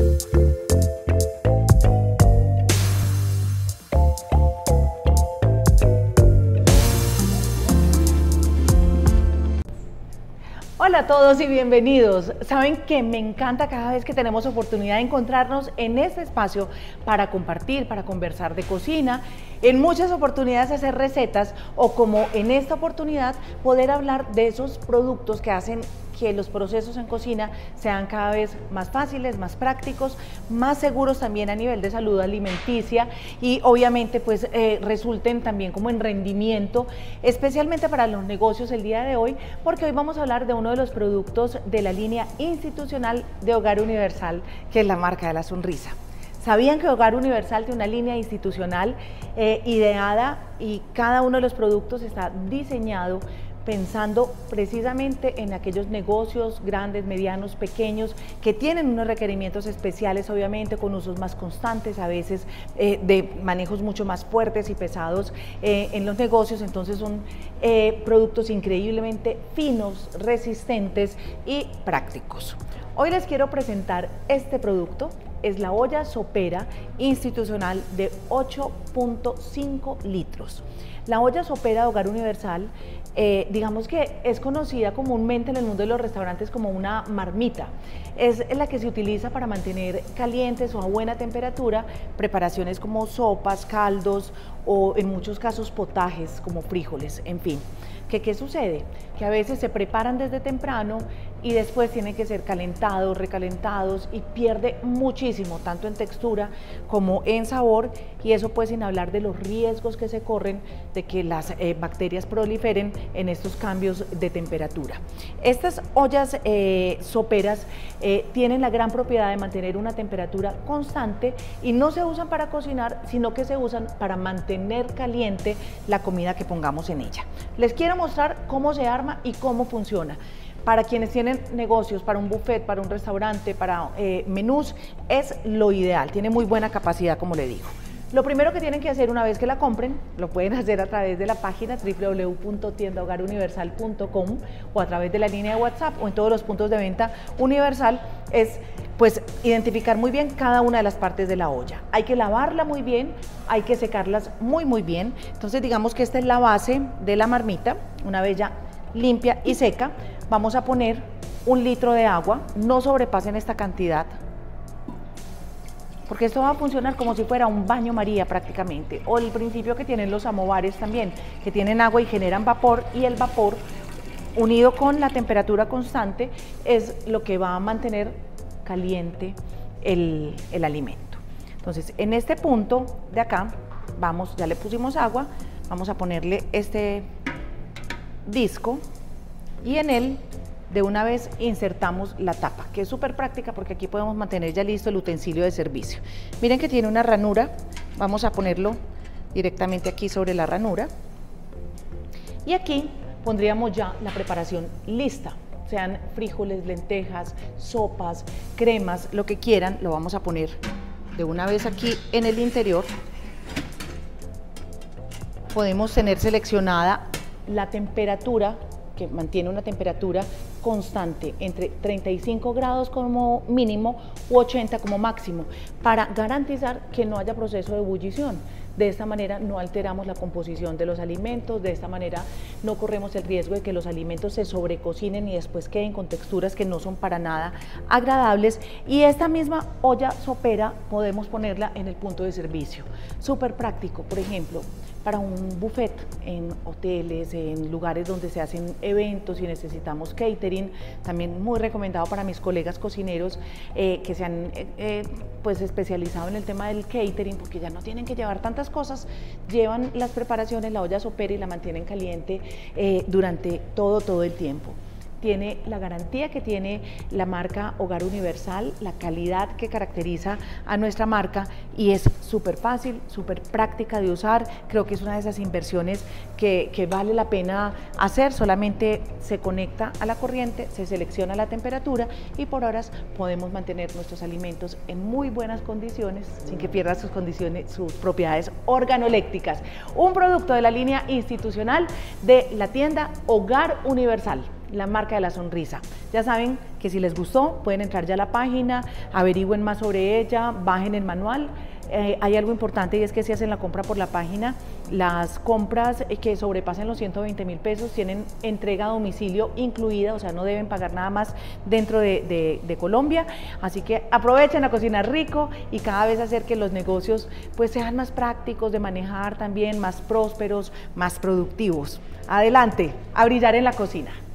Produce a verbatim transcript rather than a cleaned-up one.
Hola a todos y bienvenidos. Saben que me encanta cada vez que tenemos oportunidad de encontrarnos en este espacio para compartir, para conversar de cocina, en muchas oportunidades hacer recetas o como en esta oportunidad poder hablar de esos productos que hacen que los procesos en cocina sean cada vez más fáciles, más prácticos, más seguros también a nivel de salud alimenticia y obviamente pues eh, resulten también como en rendimiento, especialmente para los negocios el día de hoy, porque hoy vamos a hablar de uno de los productos de la línea institucional de Hogar Universal, que es la marca de la sonrisa. ¿Sabían que Hogar Universal tiene una línea institucional eh, ideada y cada uno de los productos está diseñado pensando precisamente en aquellos negocios grandes, medianos, pequeños, que tienen unos requerimientos especiales, obviamente, con usos más constantes, a veces eh, de manejos mucho más fuertes y pesados eh, en los negocios? Entonces son eh, productos increíblemente finos, resistentes y prácticos. Hoy les quiero presentar este producto. Es la olla sopera institucional de ocho punto cinco litros. La olla sopera de Hogar Universal, eh, digamos que es conocida comúnmente en el mundo de los restaurantes como una marmita. Es la que se utiliza para mantener calientes o a buena temperatura preparaciones como sopas, caldos o en muchos casos potajes como frijoles, en fin. ¿Qué, qué sucede? Que a veces se preparan desde temprano y después tienen que ser calentados, recalentados y pierde muchísimo, tanto en textura como en sabor, y eso pues sin hablar de los riesgos que se corren de que las eh, bacterias proliferen en estos cambios de temperatura. Estas ollas eh, soperas eh, tienen la gran propiedad de mantener una temperatura constante y no se usan para cocinar, sino que se usan para mantener caliente la comida que pongamos en ella. Les quiero mostrar cómo se arma y cómo funciona. Para quienes tienen negocios, para un buffet, para un restaurante, para eh, menús, es lo ideal, tiene muy buena capacidad, como le digo. Lo primero que tienen que hacer una vez que la compren, lo pueden hacer a través de la página w w w punto tienda hogar universal punto com o a través de la línea de WhatsApp o en todos los puntos de venta Universal, es pues identificar muy bien cada una de las partes de la olla. Hay que lavarla muy bien, hay que secarlas muy muy bien. Entonces digamos que esta es la base de la marmita. Una vez ya limpia y seca, vamos a poner un litro de agua, no sobrepasen esta cantidad, porque esto va a funcionar como si fuera un baño María prácticamente, o el principio que tienen los samovares también, que tienen agua y generan vapor, y el vapor unido con la temperatura constante es lo que va a mantener caliente el, el alimento. Entonces en este punto de acá, vamos, ya le pusimos agua, vamos a ponerle este disco y en él de una vez insertamos la tapa, que es súper práctica porque aquí podemos mantener ya listo el utensilio de servicio. Miren que tiene una ranura, vamos a ponerlo directamente aquí sobre la ranura y aquí pondríamos ya la preparación lista, sean frijoles, lentejas, sopas, cremas, lo que quieran, lo vamos a poner de una vez aquí en el interior. Podemos tener seleccionada la temperatura, que mantiene una temperatura constante entre treinta y cinco grados como mínimo u ochenta como máximo, para garantizar que no haya proceso de ebullición. De esta manera no alteramos la composición de los alimentos, de esta manera no corremos el riesgo de que los alimentos se sobrecocinen y después queden con texturas que no son para nada agradables. Y esta misma olla sopera podemos ponerla en el punto de servicio. Súper práctico, por ejemplo, para un buffet en hoteles, en lugares donde se hacen eventos y necesitamos catering, también muy recomendado para mis colegas cocineros eh, que se han eh, eh, pues especializado en el tema del catering, porque ya no tienen que llevar tantas cosas, llevan las preparaciones, la olla sopera y la mantienen caliente eh, durante todo, todo el tiempo. Tiene la garantía que tiene la marca Hogar Universal, la calidad que caracteriza a nuestra marca, y es súper fácil, súper práctica de usar. Creo que es una de esas inversiones que, que vale la pena hacer. Solamente se conecta a la corriente, se selecciona la temperatura y por horas podemos mantener nuestros alimentos en muy buenas condiciones sin que pierda sus condiciones, sus propiedades organolépticas. Un producto de la línea institucional de la tienda Hogar Universal. la marca de la sonrisa. Ya saben que si les gustó, pueden entrar ya a la página, averigüen más sobre ella, bajen el manual. Eh, hay algo importante y es que si hacen la compra por la página, las compras que sobrepasen los ciento veinte mil pesos tienen entrega a domicilio incluida, o sea, no deben pagar nada más dentro de, de, de Colombia. Así que aprovechen a cocinar rico y cada vez hacer que los negocios pues sean más prácticos de manejar también, más prósperos, más productivos. Adelante, a brillar en la cocina.